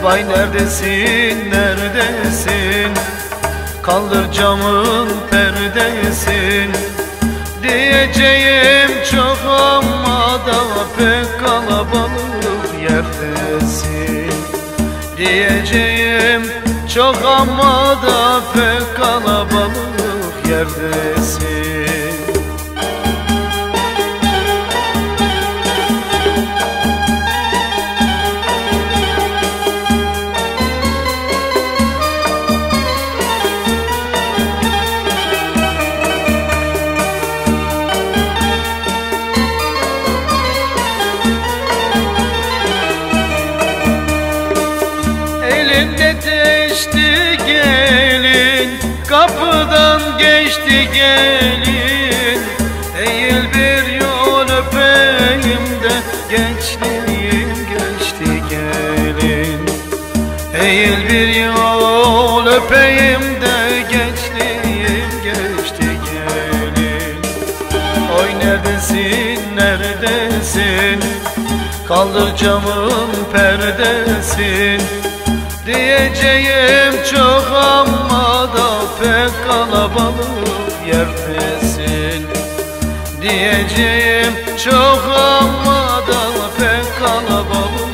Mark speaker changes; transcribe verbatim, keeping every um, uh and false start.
Speaker 1: Vay neredesin, neredesin? Kaldır camın perdesin. Diyeceğim çok ama da pek kalabalık yerdesin. Diyeceğim çok ama da pek kalabalık yerdesin. Elinde teşti gelin, kapıdan geçti gelin. Eğil bir yol öpeyim de gençliğim geçti gelin. Eğil bir yol öpeyim de gençliğim geçti gelin. Oy neredesin, neredesin? Kaldır camın perdesin. Diyeceğim çok ama da pek kalabalık yerdesin. Diyeceğim çok ama da pek kalabalık